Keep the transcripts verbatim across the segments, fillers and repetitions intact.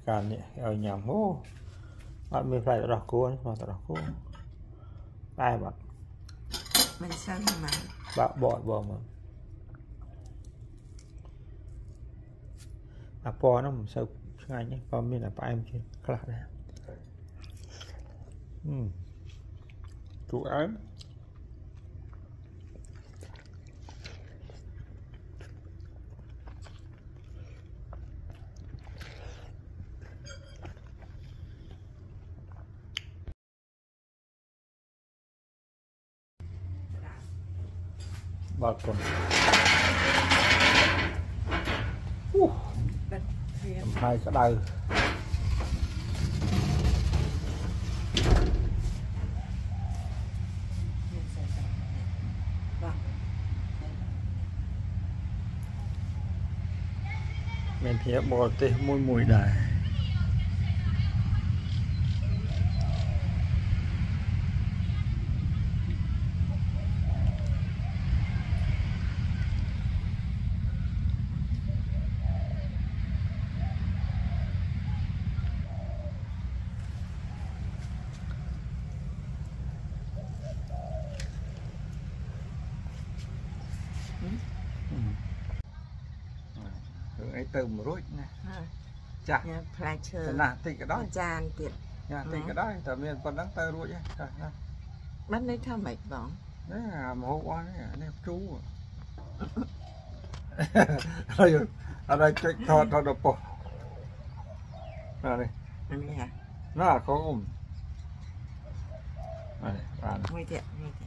การเนี่ยเอาหยำโอ้บ้านมีไฟตลอดกู้มาตลอดกู้ได้บัดมันช่างมันบะบอดบอมันอ่ะพอนะผมเสิร์ฟง่ายเนี่ยพอมีอะไรไปมันกินกลับเลยอืมถูกอ้บางคนอู้ทำไมก็ได้เมนเพียบอลเตะมุยมุยได้ไอ้เติมรุ่ยนะจ้ะพลายเชิญนะติดก็ได้จานติดติดก็ได้แต่เมียนคนตั้งเตอรุ่ยนะมันได้ทำแบบบ้องนี่มาหัวนี่นี่จู้อะไรอะไรจะทอดทอดปออะไรอันนี้ค่ะหน้าเขาอุ้มอะไรบ้านไม่เจ็บไม่เจ็บ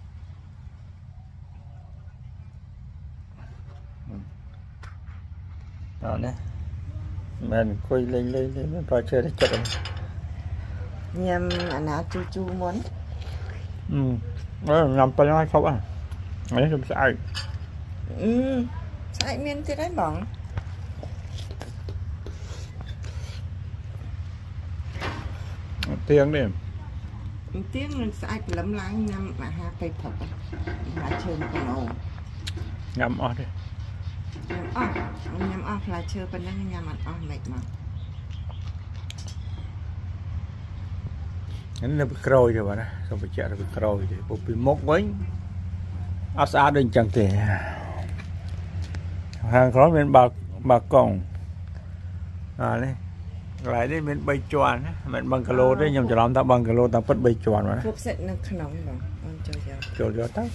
đó nè mình quay lên lên lên vào chơi để chụp nhầm anh nào chu chu muốn ừ nó nằm bên ngoài không à ấy không sai ừ sai miên thì đấy bỏng tiếng đi tiếng mình sai lấm láng nhầm mà ha cây thật là chơi con ồ ngắm ở đi nhầm ớt nhầm ớt là chưa bên đó nhầm ớt mệt mà nó bị crôi rồi bạn không phải chạy nó bị crôi thì bộ bị mốc với áo xa đừng chẳng thể hàng khó bên bà bà còng à đây lại đây bên bay tròn bên bằng calo đấy nhầm cho làm ta bằng calo ta bắt bay tròn mà thuốc sạch nó nóng mà cho cho tắt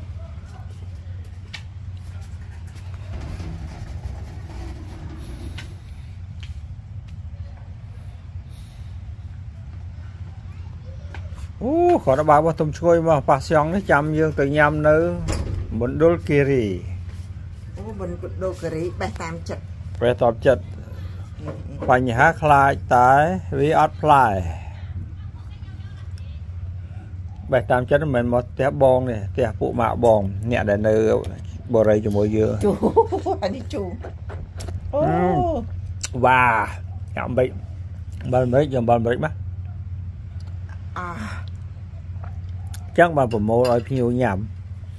ô khỏi nó bảo bao tôm chui mà bà xong nó chăm dương từ nhâm nữa muốn đôi kiri ô muốn đôi kiri bài tam chật bài tam chật bài nhà khai tại vì ớt fly bài tam chật mình một té bong này té phụ mạ bong nhẹ để nơi bò rây cho mỗi dưa chú anh đi chú và nhậm bị ban mấy giờ ban mấy mắt à chắc mà bổ mô ở nhiều nhầm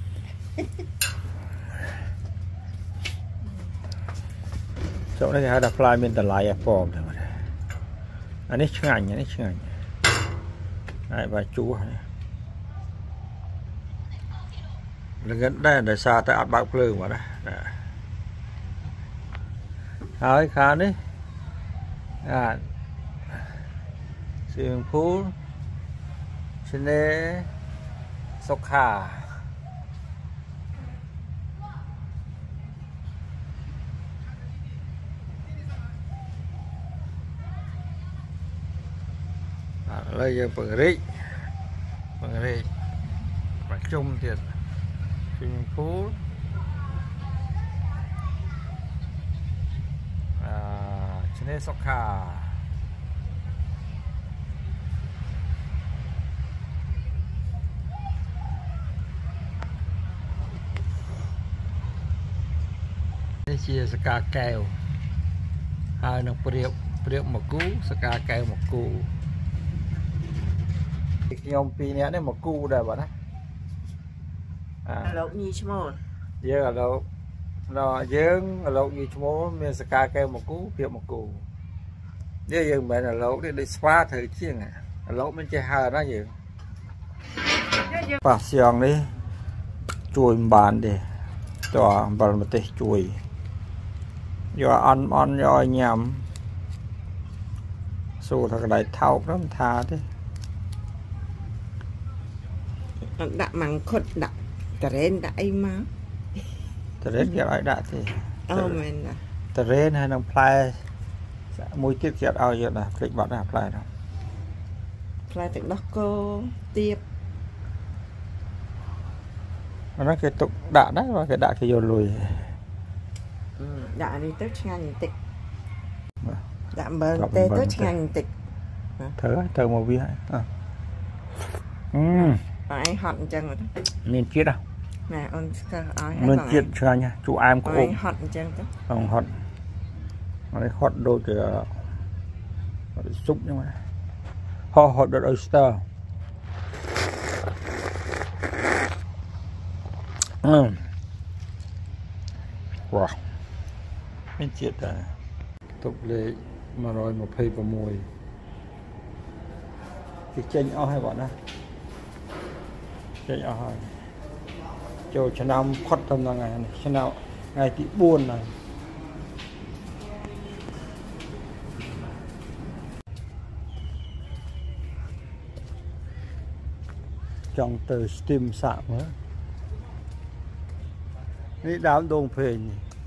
chỗ này hay đặt fly bên tờ lại form anh ấy chừng ảnh anh ấy chừng ảnh này và chú gần đây là xa tại ạt bạc lương mà đây hỏi khá đấy à swimming pool trên đây sóc hà đây giờ bờ rít bờ rít và chung tiền swimming pool à trên đây sóc hà chia saka kèo hai nó priệp priệp một cú saka kèo một cú khi ông pi nè đấy một cú đây bạn á à lộc như chmol giờ là đâu nó dướng lộc như chmol mình saka kèo một cú priệp một cú nếu như mẹ là lỗ thì đi xóa thử chiên à lỗ mình chơi hờ nó nhiều bạc xiang đi chui bàn đi cho bàn một tí chui do ăn ăn do nhầm số thật lại thao lắm tha thế đã măng khốt đã trén đã ấy má trén cái lại đã thì ờ mình là trén hay nó play mùi tiết kiệm ao giờ là kịch bản là play đâu play từ đó cô tiếp nó cái tục đạn đấy và cái đạn cái vô lùi đã đi tới ngành tịch đã bơm tê tới ngành tịch thở thở một viên à ai hận chân rồi đó nên chết đâu nè ông ai nên chết cho nha chú em có ôm hận chân đó không hận nó hot đôi cái súng nhưng mà họ hot đôi oyster ừ wow nên chết à tục lệ mà rồi một phê vào mùi thì chênh ao hai bọn đó chênh ao hai cho cho năm khuất tâm là ngày này cho nào ngày tí buồn này trong từ steam sạm nữa đi đám đông phê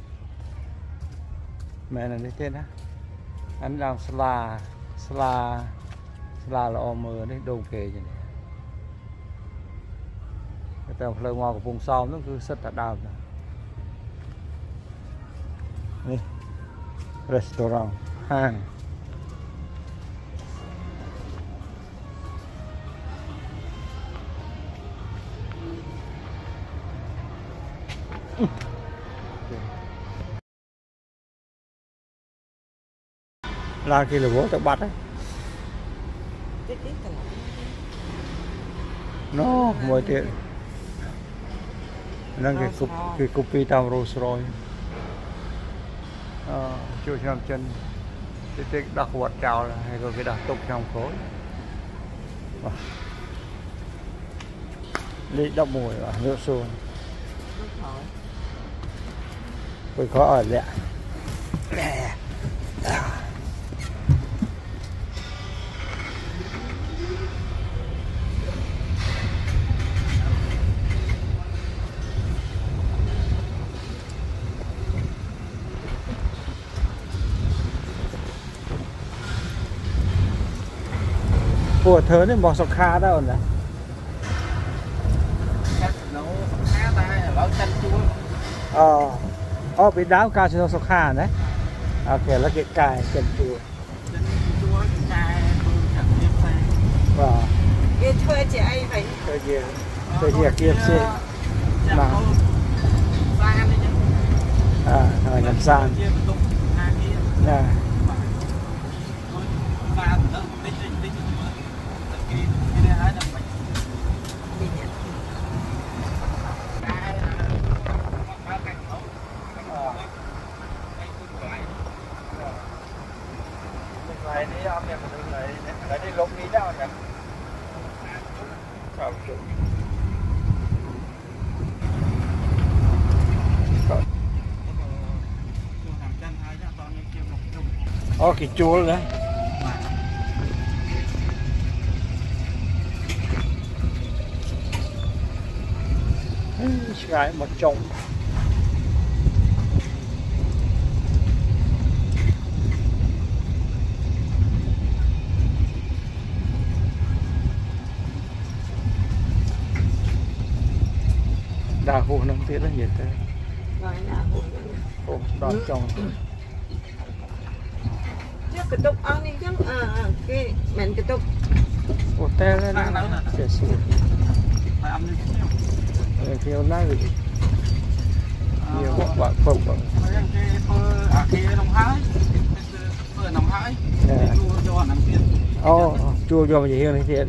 mẹ này đi tên á anh làm sla sla sla là o mờ đấy đông phê vậy này cái tàu lời ngoài của vùng sau nó cứ rất là đau này restaurant hàng là kia là bố tự bắt đấy nó mỗi tiền đang cái cục cái copy tàu Rolls Royce chui trong chân cái cái đặc vật trào là hay rồi cái đặc tục trong khối đi đắp mùi và nước xuân tôi khó ở lẹ của thớ nên bỏ sọc kha đâu nè ờ ờ bị đáo cao cho sọc kha đấy ok là cái cài chân chua wow cái thuê chị ấy vậy thuê gì thuê gì kia xí mà à rồi làm sao nè này đi ông này mình lại lại đi lục đi đâu nè sao chứ ô cái chuột đấy gái một chồng đà hồ nông tiết là gì thế hồ đòn chồng chắc cái tục ăn đi chắc à cái mình cái tục hồ tè lên sẽ xuống theo lá rồi nhiều các bạn không bằng ô chua cho gì hiền thiện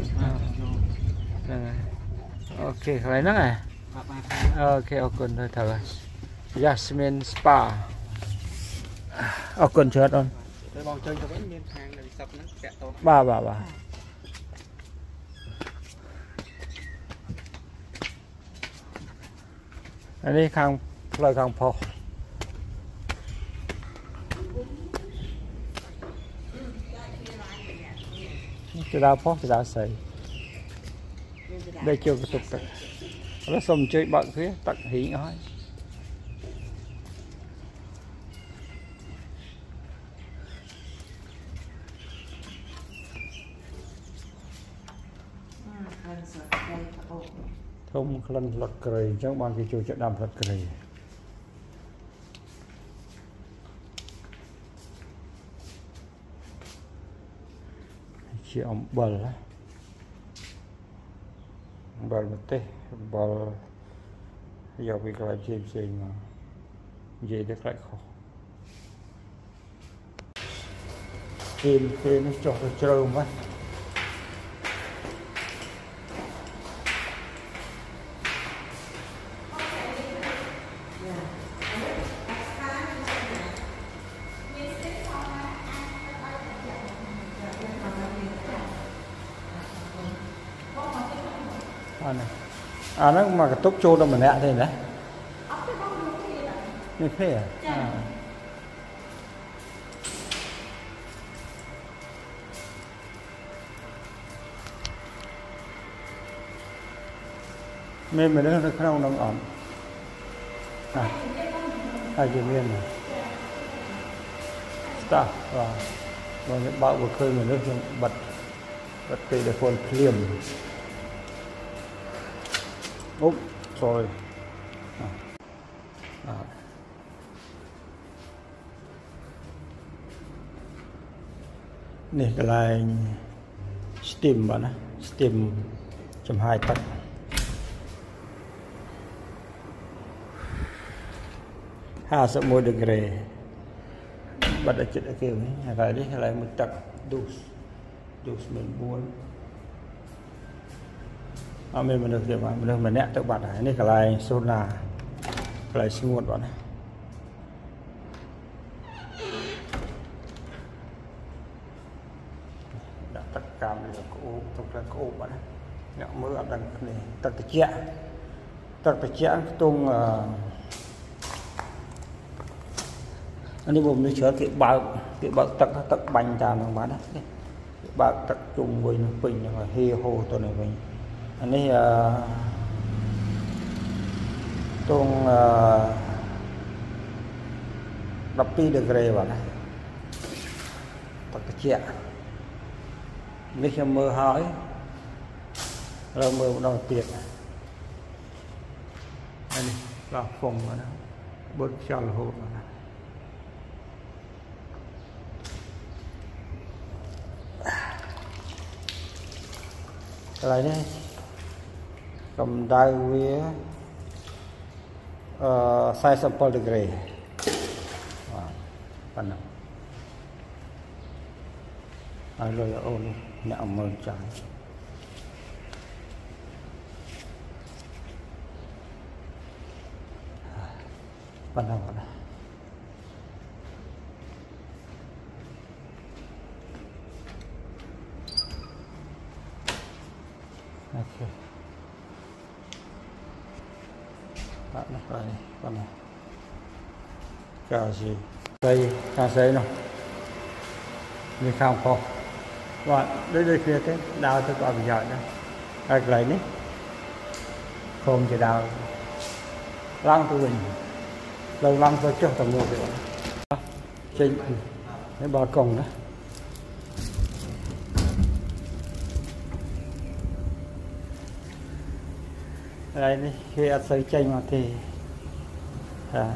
ok phải nó này ok ok thôi thở Jasmine Spa ok chết luôn tôi bong chơi cho vẫn miên hàng này sập nó kẹt to ba ba ba anh đi khang lời khang phòจะดาวพอจะดาวใส่ได้เกี่ยวกับตุกตักแล้วสมช่วยบักphíaตักหิ้งอ้อยthông khăn lật cười trong ban cái chuột chợ đầm lật cười chị ông bờ á bờ một tê bờ giờ bị cái gì gì mà gì được lại khó tìm thì nó cho nó trâu mất à nó mà cái tốc trôn đâu mà nè thế đấy như thế à, à. Mình mà nó nó không đông ổn à hai chữ miên này start và và những bão vừa khơi mà nước bật bật tì để phun liềm úp rồi à. À. Này cái này steam bạn á steam chấm hai tắc hai sợ môi được rề bắt được chuyện kiểu này cái đấy lại một tắc dus dus mình buồn à, mình được gì mà mình được mình nẹt tự bật này này cái này solar cái này sinh nguồn bọn này đã tất cả mình là cổ thuộc là cổ bọn này nhẹ mưa ở đằng này tất cả chẹn tất cả chẹn tung anh đi vùng đi chở cái bao cái bao tất tất bánh trà nó bán đấy bao tất chung với bình rồi hê hồ tôi này mình anh ấy uh, tung uh, đập pi được rề vào này tất cả chẹn nếu cho mưa hỏi rồi mưa đầu tiệt đây là phòng mà nó bớt cho là hộp mà cái này đấy cầm đai với uh, size sample degree phần nào ai rồi ôn nhạo mơn trái phần nào vậy ok bạn này đây con này cà gì đây cà giấy nào như không không và đây đây kia thế đào tôi gọi bây giờ đây cái này đấy không chỉ đào lăng tôi mình lâu lăng tôi chưa tầm một rồi trên cái bờ cổng đó đây đi khi ăn sấy chanh mà thì à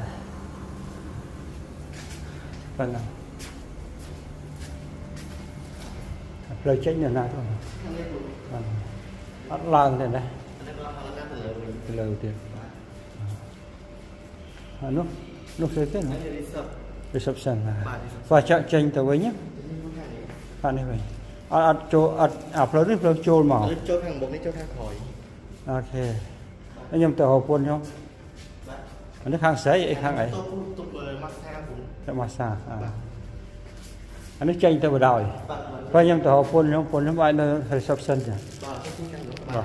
vâng nào lời chanh là nào thôi vâng bắt lang này đây lời tiền à, nước nước sấy tết này reception là và chợ chanh tới với nhé anh này vậy à cho à à phơi nước phơi trôi màu trôi hàng bột đi trôi hàng khỏi ok anh em tự học quân không nước hàng sấy vậy hàng ấy cái massage à anh ấy tranh theo vào đòi và nhưng tàu phun nó phun nó bay nơi reception rồi. Vâng.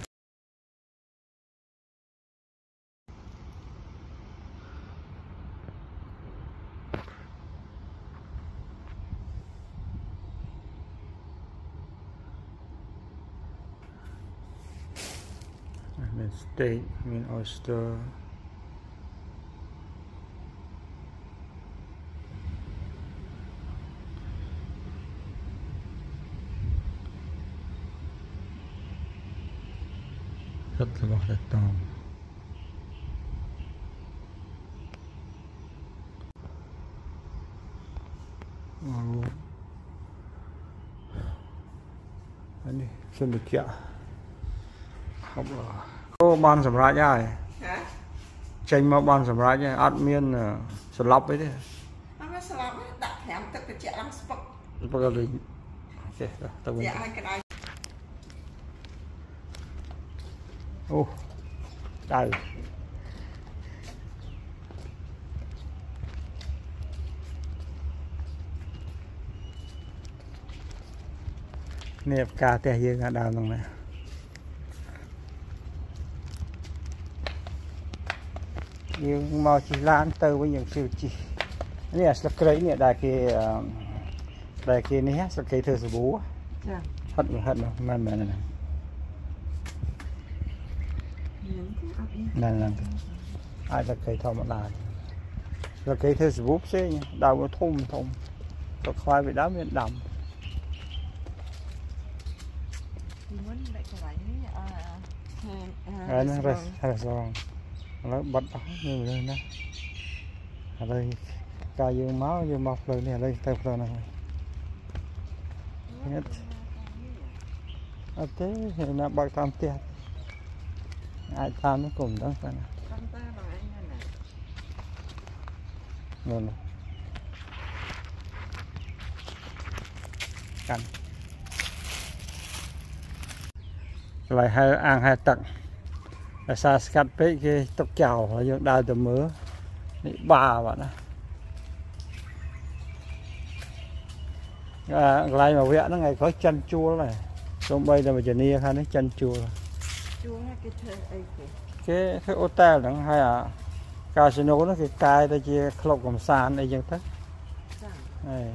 Then steak, I mean oyster. Rất là đẹp tôm. Wow. Anh đi, xin được chợ. Không rồi. Có ban sầm rãi ai? Hả? Tranh mà ban sầm rãi ai? Admin sờ lọc ấy đấy. Nó sờ lọc ấy, đặt hẻm tức cái chợ lăng spot. Bây giờ mình, ok, rồi, tao quên. Dạ hai cái đây. Ô, đây. Nếp cà tè dương ở đào này. Nhưng mà chỉ lan từ với những siêu chỉ này là sạc cây này đại cái đại cái này sạc cây thơ sữa bố hận hận mà mà này này này ai là cây thọ một lại là cây thơ sữa bố xe nhá đào nó thùng thùng có khoai bị đá miền đầm à nó ra ra rồi nó bật đó như vậy đó ở đây ca dương máu dương mọc lên này đây tay rồi này nhất ở thế thì nó bật tam tiệt ai tham nó cùng đó phải rồi này cắn lại hai ăn hai tặng xa cắt với cái tóc chào ở những đai tầm mớ ba bạn à, lại mà vẽ nó ngày có chân chua này trong bây giờ mà giờ nia khai nó chân chua cái cái hotel đó hay à casino nó cái cài ta chia khâu cầm sàn đây chẳng thế này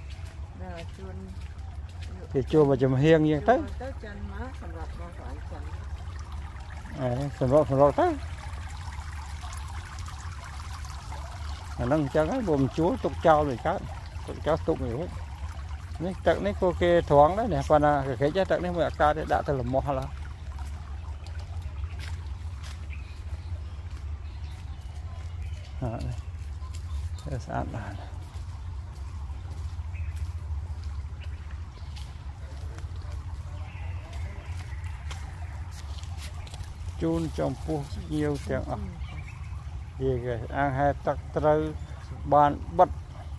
thì chua mà chùm hiên như thế sầm rộ sầm rộ thế nó chẳng cái bùm chúa tục trao rồi cá tục trao tục người hết ní tận ní cô kia thoáng đấy nè còn là cái cái tận ní mà ca để đã từ làm mò là à sẵn là chun trong pu nhiều tiếng à gì cái ăn hai tắc trâu bàn bật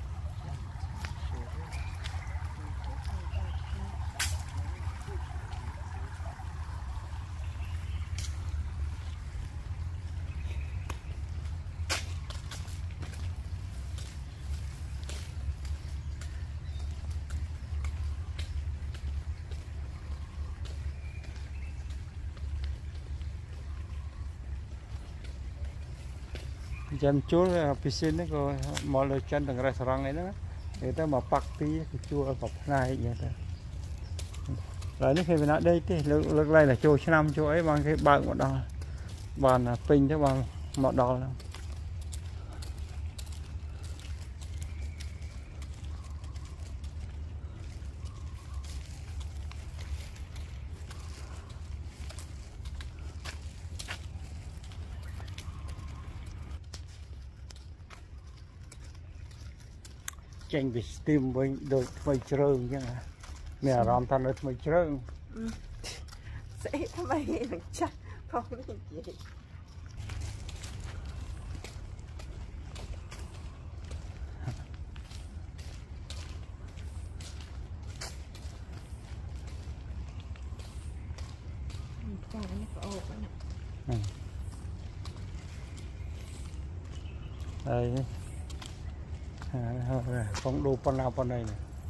chân chua piscine đấy cô mọi lời chân đằng restaurant ấy đó người ta mà party cái chua ở cọc này vậy ta lại nó khi mình ở đây thì lực lực này là chua năm chỗ ấy bằng cái bàn một đo bàn là pin chứ bằng một đo đâu tranh bị steam với đôi mây trơn chứ à mẹ làm thành đôi mây trơn sẽ tham ai được chắc không được gì đây không đồ con nào con này này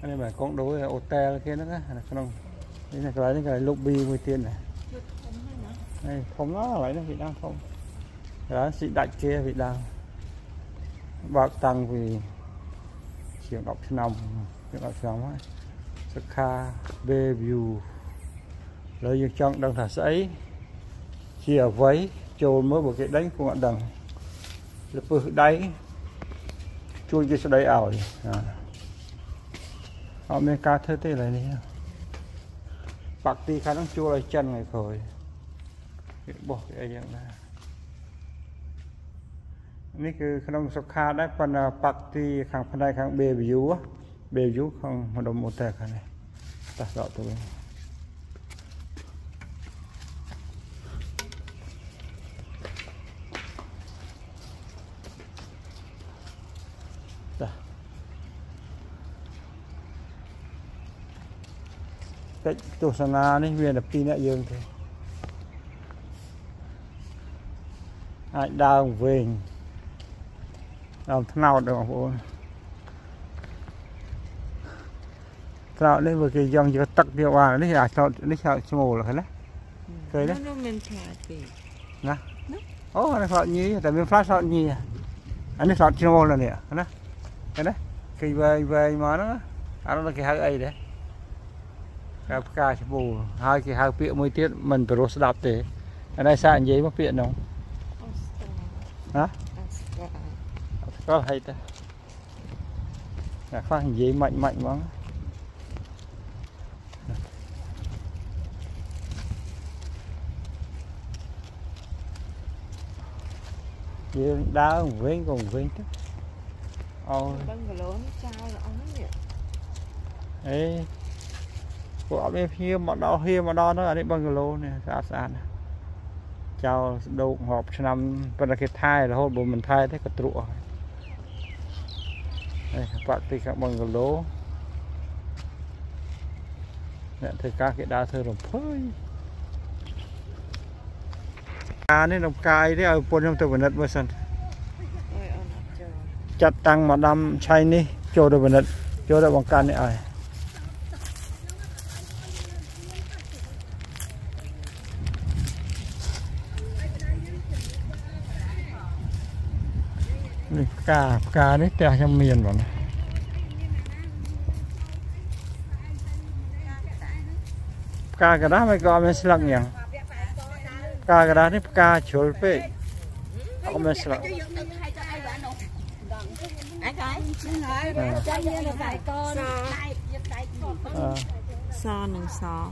đây mà con đối hotel kia nữa á không đây là cái cái lobby mười tiền này đây không nó lại nó Việt Nam không đó chị đại kia Việt Nam bạc tăng vì trường đọc năm trường đọc năm á Saka Bayview lợi dụng trong đằng thả sấy chia váy trồn mới một cái đánh của ngọn đằng lập bự đáy chui cái số đấy ảo họ mới ca thơ tê lại này bạc ti khá năng chua lại chân này khỏi bỏ cái dạng nàyนี่คือขนมสุขาได้ปนปักที่ข้างภายในข้างเบบิวเบบิวข้างขนมโอเตกันเลยตัดดอกตัวนี้cái tổ sản na này về là pin lại dương thì ai đau về làm thế nào được không thế nào đây vừa cái dòng chỉ tắc điều à nó là sao nó sao small là cái đấy cái đấy nó mình thả thì nè ô nó sao nhí tại mình flash sao nhí anh nó sao small là nè cái đấy cái đấy cái về về mà nó anh nó cái hai ấy đấy cái cá small hai cái hai piệu mới tiết mình phải roast đạp để anh đây sao anh giấy mất piệu không hả có hay ta là khoa hình gì mạnh mạnh lắm gì đá vén còn vén chứ ôi ấy của bên phía mà đó here mà đó nó ở đây bungalow này xa xa này chào đầu họp năm bên cái thai là hôm bữa mình thai thấy cái trụ đây bạn thì các bằng cái lố nè thấy cá cái đá thơ rồi phơi cá này đồng cài đấy ở bên trong từ bên đất mới sân chặt tăng mà đâm chay ní cho được bên đất cho được bằng can này ai cá cá đấy tè trong miền vào này cá cái đó mới gọi mình slang nhỉ cá cái đó đấy cá chuột pe ông mình slang so nâng so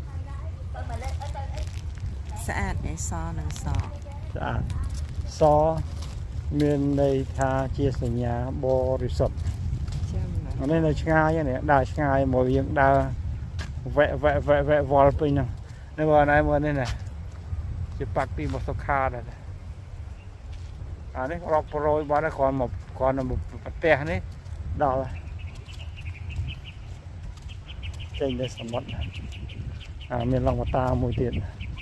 sạch để so nâng so sạch so miền đây tha chia sẻ nhà bò resort ở đây là ngay này đài ngay mọi việc đa vẽ vẽ vẽ vẽ vòi pin nè đây bờ này bờ đây này chỉ party một số kha này à đấy rock rồi bờ đây còn một còn là một tè đấy đó trên đây sầm mất à miền Long ta mùi tiền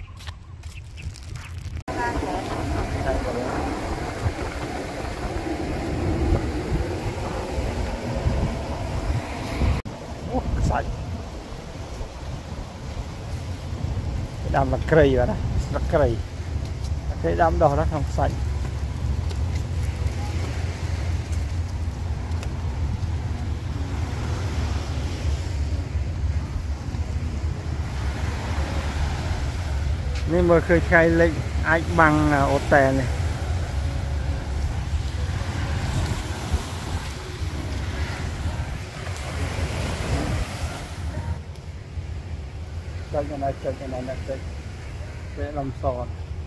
sạch cái đám là cây rồi đó là cây cái đám đó nó không sạch nên mà khơi khai lên anh bằng ô tè này cho cái này cho cái này là cái để làm sòn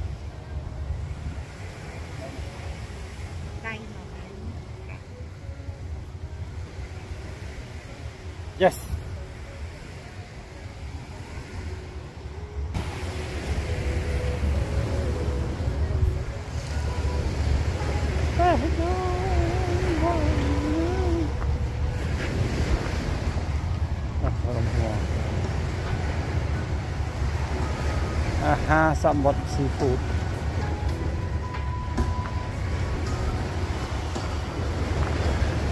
yes Aha, somewhat seafood.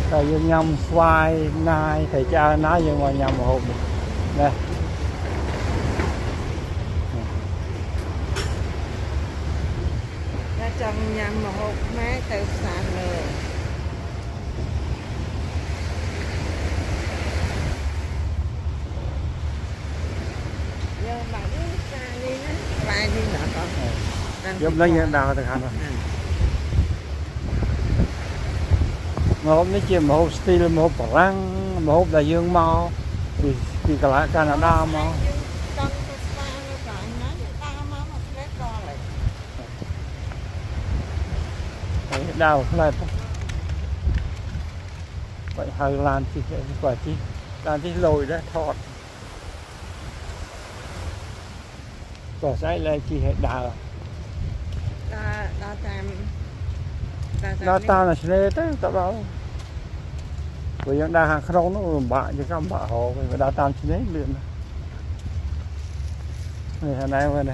tại dương nhâm xoài nai thầy cha nói nhưng mà nhâm một hộp đây ra trong nhâm một hộp máy từ sàn nữa giờ bạn đi ra đi nữa vài đi nữa con giúp lấy những đào được hẳn rồi mà hôm nay chỉ một hộp steel một hộp răng một hộp đại dương màu thì thì cả lại Canada màu đào lại vậy hơi lan thì quả chi lan thì lồi đó thọt quả trái lại chỉ hệ đào đa đa tam đào ta là thế đấy tao bảo bởi vì đào hàng không nó bạ chứ không bạ hồ vì đào tam thế liền này hôm nay vậy này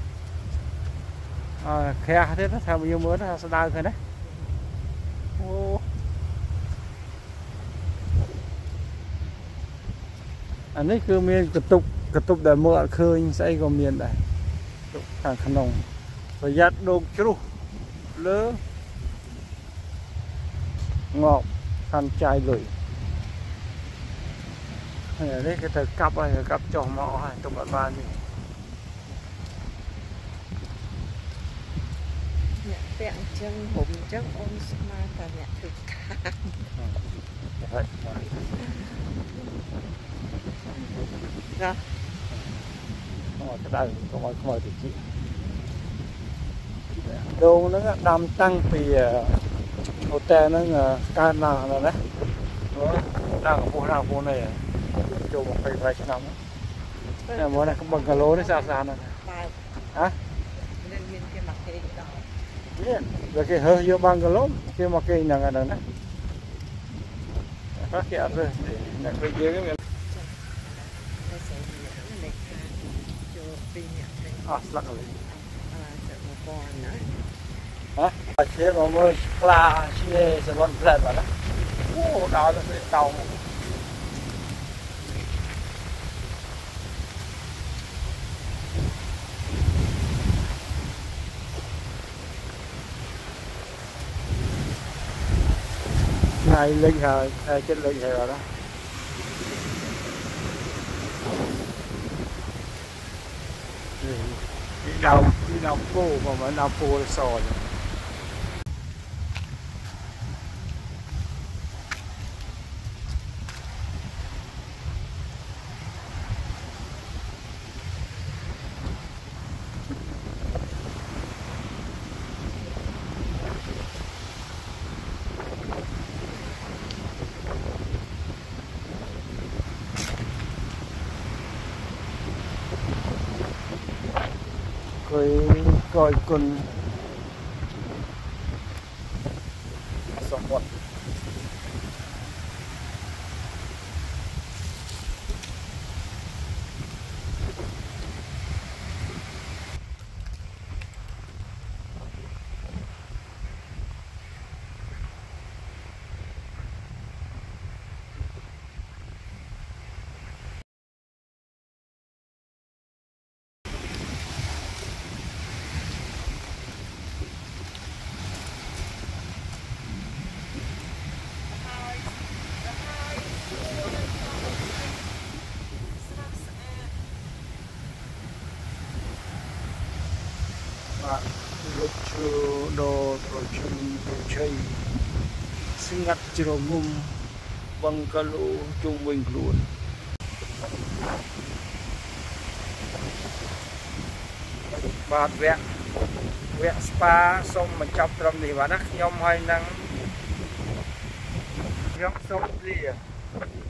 à, khe thế nó theo bao nhiêu mưa nó sẽ đào thôi đấy. Ô. Anh ấy cứ miền cực tục cực tục để mưa khơi sẽ có miền đây thằng khăn nồng rồi giặt đồ chú lỡ ngọt khăn chai lưỡi ở đây cái thời cặp này cặp trò mọ hay trong bạn ban đi vẹn chân hùng chân ôm mà ta nhặt được cả rồi không có cái đây không có không có thì chị đâu nó đam tăng thì hotel nó là can nào rồi đấy nó đang ở phố nào phố này chỗ một cái vài năm đó món này không bằng cà lô nó sao sao này hả rồi cái hơi vô bằng cà lô kia mà cái nào cái này phát hiện rồi là cái gì cái à lắc rồi hả chế mà mới là chế sẽ vẫn lên vào đó ô đó là cái tàu này linh hờ chết linh hờ đó đi đâu đi đâu cô mà mà nào cô sò coi coi con sông một lucu do trocun trocei singat jeromum bangkalu chung quanh luôn bát vẹn vẹn spa xong mà chọc trầm thì bà đắc nhom hay năng nhóc sống gì à